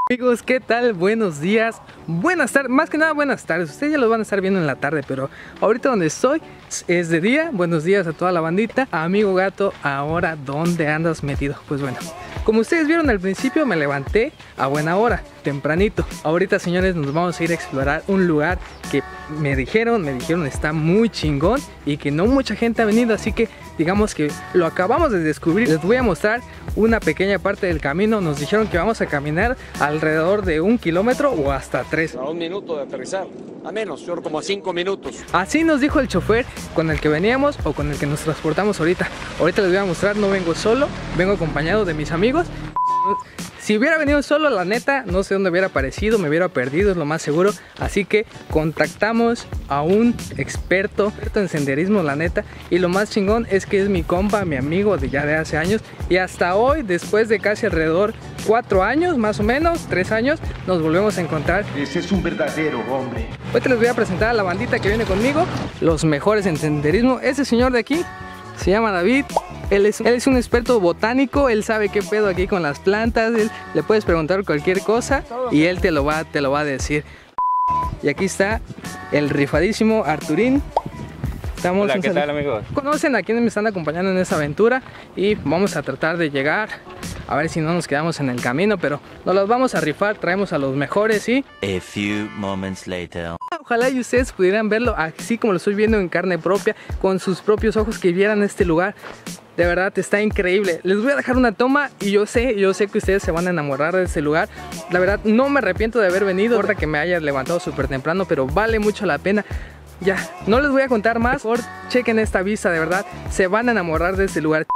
Amigos, ¿qué tal? Buenos días, buenas tardes, más que nada buenas tardes. Ustedes ya los van a estar viendo en la tarde, pero ahorita donde estoy es de día. Buenos días a toda la bandita. Amigo gato, ahora ¿dónde andas metido? Pues bueno, como ustedes vieron al principio, me levanté a buena hora, tempranito. Ahorita, señores, nos vamos a ir a explorar un lugar que me dijeron está muy chingón y que no mucha gente ha venido, así que digamos que lo acabamos de descubrir. Les voy a mostrar una pequeña parte del camino. Nos dijeron que vamos a caminar alrededor de 1 kilómetro o hasta 3. A 1 minuto de aterrizar, a menos, señor, como a 5 minutos. Así nos dijo el chofer con el que veníamos o con el que nos transportamos ahorita. Ahorita les voy a mostrar, no vengo solo, vengo acompañado de mis amigos. Si hubiera venido solo, la neta, no sé dónde hubiera aparecido, me hubiera perdido, es lo más seguro. Así que contactamos a un experto en senderismo, la neta. Y lo más chingón es que es mi compa, mi amigo de ya de hace años. Y hasta hoy, después de casi alrededor 4 años, más o menos, 3 años, nos volvemos a encontrar. Ese es un verdadero hombre. Hoy te les voy a presentar a la bandita que viene conmigo, los mejores en senderismo. Este señor de aquí se llama David. Él es un experto botánico, él sabe qué pedo aquí con las plantas, le puedes preguntar cualquier cosa y él te lo va a decir. Y aquí está el rifadísimo Arturín. Hola, ¿qué tal, amigos? Conocen a quienes me están acompañando en esta aventura y vamos a tratar de llegar, a ver si no nos quedamos en el camino, pero nos los vamos a rifar, traemos a los mejores y... A few moments later. Ojalá y ustedes pudieran verlo así como lo estoy viendo en carne propia, con sus propios ojos, que vieran este lugar. De verdad está increíble. Les voy a dejar una toma y yo sé que ustedes se van a enamorar de este lugar. La verdad no me arrepiento de haber venido, no importa que me haya levantado súper temprano, pero vale mucho la pena. Ya, no les voy a contar más, mejor chequen esta vista, de verdad, se van a enamorar de este lugar.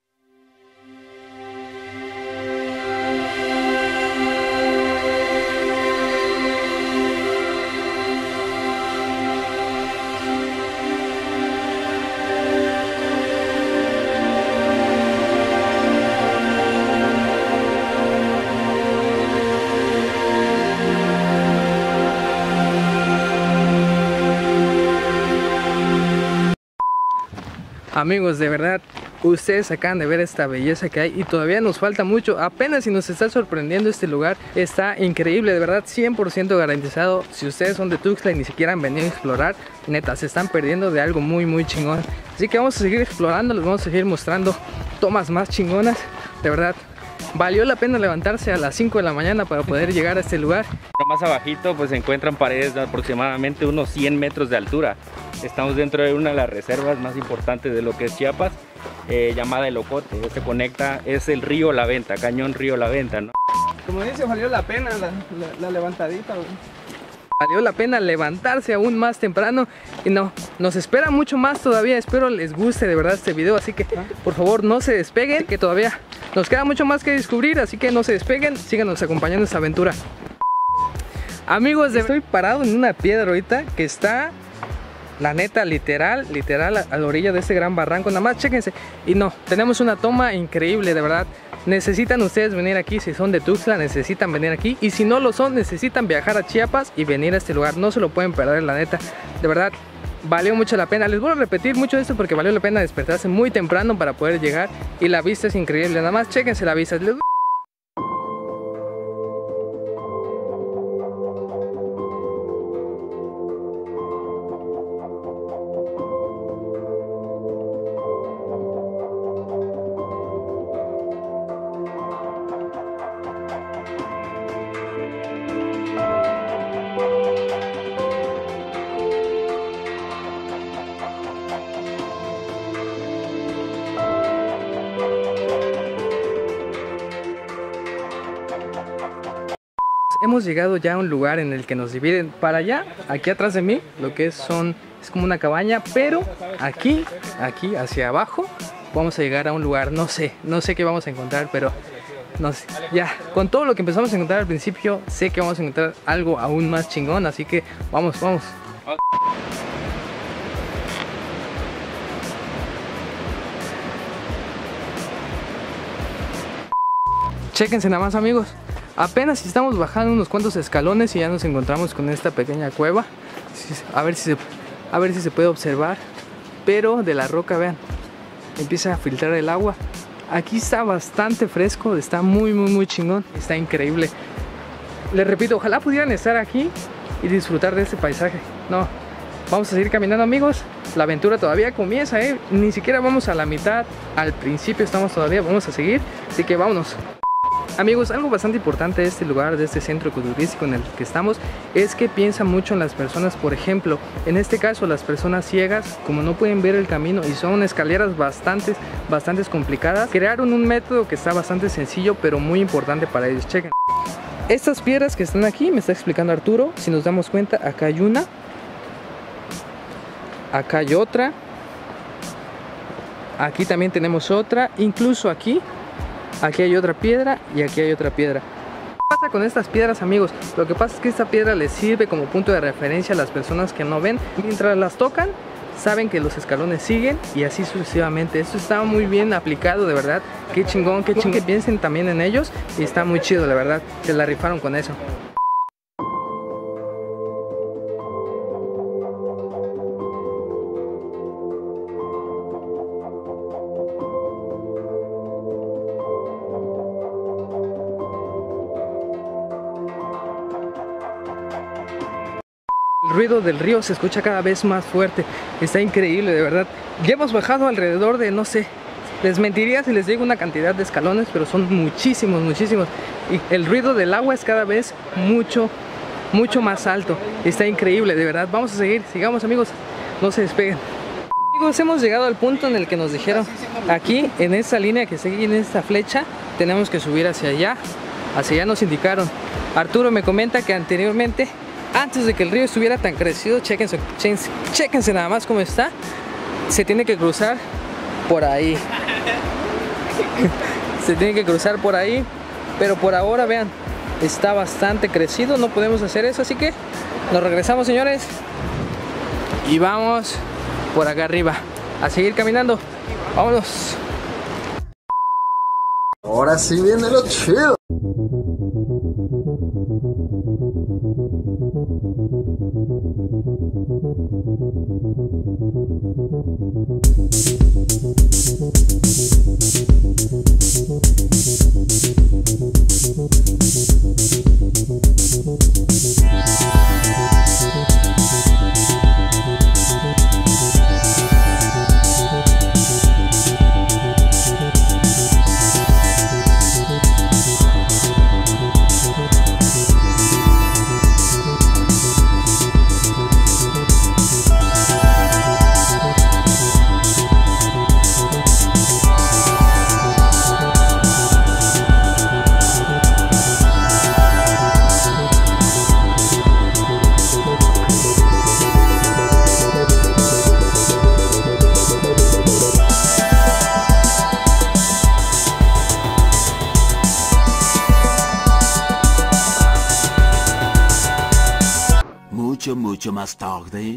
Amigos, de verdad, ustedes acaban de ver esta belleza que hay y todavía nos falta mucho. Apenas si nos está sorprendiendo este lugar, está increíble, de verdad, 100% garantizado. Si ustedes son de Tuxtla y ni siquiera han venido a explorar, neta, se están perdiendo de algo muy muy chingón. Así que vamos a seguir explorando, les vamos a seguir mostrando tomas más chingonas. De verdad, valió la pena levantarse a las 5 de la mañana para poder llegar a este lugar. Más abajito pues se encuentran paredes de aproximadamente unos 100 metros de altura. Estamos dentro de una de las reservas más importantes de lo que es Chiapas, llamada El Ocote. Se conecta, es el río La Venta, cañón río La Venta, ¿no? Como dice, valió la pena la levantadita, güey. Valió la pena levantarse aún más temprano y no, nos espera mucho más todavía. Espero les guste de verdad este video, así que por favor no se despeguen, que todavía nos queda mucho más que descubrir, así que no se despeguen, síganos acompañando en esta aventura. Amigos, estoy parado en una piedra ahorita que está, la neta, literal a la orilla de este gran barranco. Nada más chéquense. Y no, tenemos una toma increíble, de verdad. Necesitan ustedes venir aquí, si son de Tuxtla, necesitan venir aquí. Y si no lo son, necesitan viajar a Chiapas y venir a este lugar. No se lo pueden perder, la neta. De verdad, valió mucho la pena. Les voy a repetir mucho esto porque valió la pena despertarse muy temprano para poder llegar. Y la vista es increíble. Nada más chéquense la vista. Hemos llegado ya a un lugar en el que nos dividen para allá, aquí atrás de mí, lo que es como una cabaña, pero aquí hacia abajo vamos a llegar a un lugar, no sé qué vamos a encontrar, pero no sé, ya, con todo lo que empezamos a encontrar al principio, sé que vamos a encontrar algo aún más chingón, así que vamos. Chéquense nada más, amigos. Apenas estamos bajando unos cuantos escalones y ya nos encontramos con esta pequeña cueva. A ver si se puede observar. Pero de la roca, vean, empieza a filtrar el agua. Aquí está bastante fresco, está muy chingón, está increíble. Les repito, ojalá pudieran estar aquí y disfrutar de este paisaje. No, vamos a seguir caminando, amigos. La aventura todavía comienza, ni siquiera vamos a la mitad. Al principio estamos todavía, vamos a seguir. Así que vámonos. Amigos, algo bastante importante de este lugar, de este centro ecoturístico en el que estamos, es que piensa mucho en las personas. Por ejemplo, en este caso las personas ciegas, como no pueden ver el camino y son escaleras bastante complicadas, crearon un método que está bastante sencillo pero muy importante para ellos. Chequen. Estas piedras que están aquí, me está explicando Arturo, si nos damos cuenta, acá hay una, acá hay otra, aquí también tenemos otra, incluso aquí hay otra piedra y aquí hay otra piedra. ¿Qué pasa con estas piedras, amigos? Lo que pasa es que esta piedra les sirve como punto de referencia a las personas que no ven. Mientras las tocan, saben que los escalones siguen y así sucesivamente. Esto está muy bien aplicado, de verdad. Qué chingón que piensen también en ellos. Y está muy chido, la verdad. Se la rifaron con eso. El ruido del río se escucha cada vez más fuerte. Está increíble, de verdad. Ya hemos bajado alrededor de, no sé, les mentiría si les digo una cantidad de escalones, pero son muchísimos. Y el ruido del agua es cada vez mucho más alto. Está increíble, de verdad. Vamos a seguir, sigamos, amigos. No se despeguen. Amigos, hemos llegado al punto en el que nos dijeron, aquí en esta línea que sigue, en esta flecha, tenemos que subir hacia allá. Hacia allá nos indicaron. Arturo me comenta que anteriormente, antes de que el río estuviera tan crecido, chéquense nada más cómo está. Se tiene que cruzar por ahí. Se tiene que cruzar por ahí. Pero por ahora, vean, está bastante crecido. No podemos hacer eso, así que nos regresamos, señores. Y vamos por acá arriba a seguir caminando. Vámonos. Ahora sí viene lo chido. Mucho más tarde.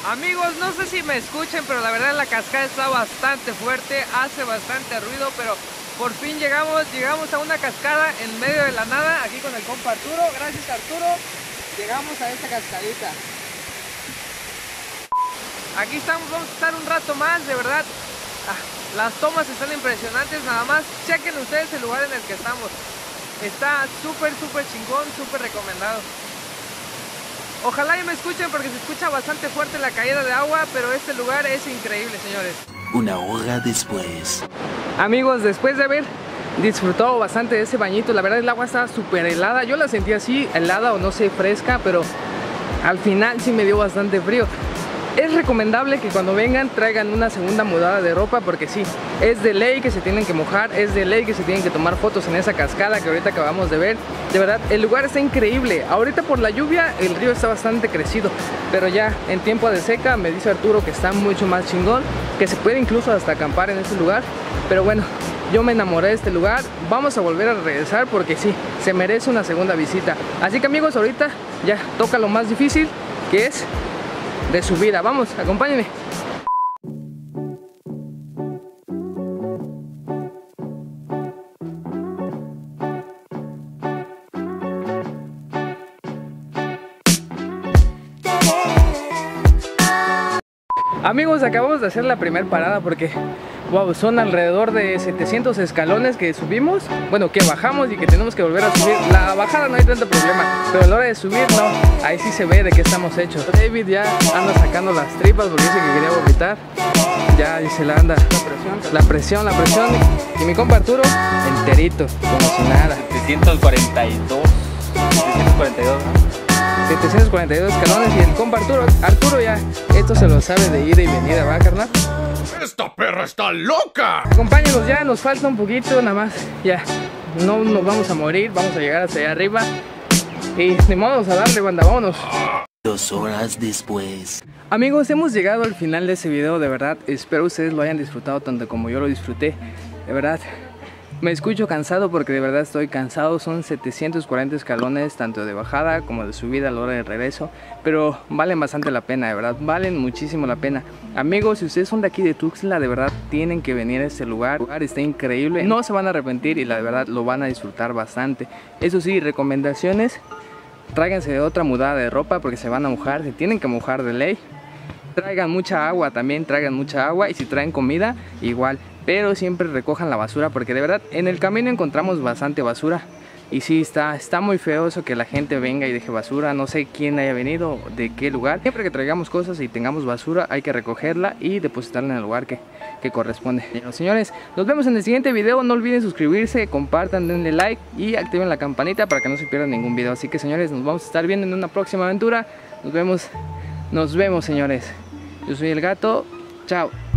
Amigos, no sé si me escuchen, pero la verdad la cascada está bastante fuerte, hace bastante ruido, pero por fin llegamos a una cascada en medio de la nada, aquí con el compa Arturo. Gracias, Arturo, llegamos a esta cascadita. Aquí estamos, vamos a estar un rato más, de verdad. Las tomas están impresionantes, nada más chequen ustedes el lugar en el que estamos. Está súper chingón, súper recomendado. Ojalá y me escuchen porque se escucha bastante fuerte la caída de agua, pero este lugar es increíble, señores. Una hora después. Amigos, después de haber disfrutado bastante de ese bañito, la verdad el agua estaba súper helada. Yo la sentí así, helada o no sé, fresca, pero al final sí me dio bastante frío. Es recomendable que cuando vengan traigan una segunda mudada de ropa, porque sí, es de ley que se tienen que mojar, es de ley que se tienen que tomar fotos en esa cascada que ahorita acabamos de ver. De verdad, el lugar está increíble. Ahorita por la lluvia el río está bastante crecido, pero ya en tiempo de seca me dice Arturo que está mucho más chingón, que se puede incluso hasta acampar en este lugar. Pero bueno, yo me enamoré de este lugar, vamos a volver a regresar porque sí, se merece una segunda visita. Así que amigos, ahorita ya toca lo más difícil, que es de subida. Vamos, acompáñenme. Amigos, acabamos de hacer la primera parada porque wow, son alrededor de 700 escalones que subimos, bueno, que bajamos y que tenemos que volver a subir. La bajada no hay tanto problema, pero a la hora de subir no, ahí sí se ve de qué estamos hechos. David ya anda sacando las tripas porque dice que quería vomitar. Ya se le anda la presión. Y mi compa Arturo, enterito, como si nada. 742, ¿no? 742 escalones y el compa Arturo ya, esto se lo sabe de ida y venida, ¿va, carnal? ¡Esta perra está loca! Acompáñenos, ya nos falta un poquito nada más, ya no nos vamos a morir, vamos a llegar hasta allá arriba y ni modo, vamos a darle, banda, vámonos. 2 horas después. Amigos, hemos llegado al final de ese video, de verdad, espero ustedes lo hayan disfrutado tanto como yo lo disfruté, de verdad. Me escucho cansado porque de verdad estoy cansado, son 740 escalones tanto de bajada como de subida a la hora de regreso, pero valen bastante la pena, de verdad, valen muchísimo la pena. Amigos, si ustedes son de aquí de Tuxtla, de verdad tienen que venir a este lugar, el lugar está increíble, no se van a arrepentir y la verdad lo van a disfrutar bastante. Eso sí, recomendaciones, tráiganse de otra mudada de ropa porque se van a mojar, se tienen que mojar de ley. Traigan mucha agua también, traigan mucha agua y si traen comida igual, pero siempre recojan la basura porque de verdad en el camino encontramos bastante basura y sí, está muy feo eso que la gente venga y deje basura, no sé quién haya venido, de qué lugar. Siempre que traigamos cosas y tengamos basura hay que recogerla y depositarla en el lugar que corresponde. Bueno, señores, nos vemos en el siguiente video, no olviden suscribirse, compartan, denle like y activen la campanita para que no se pierdan ningún video. Así que señores, nos vamos a estar viendo en una próxima aventura, nos vemos señores. Yo soy el gato, chao.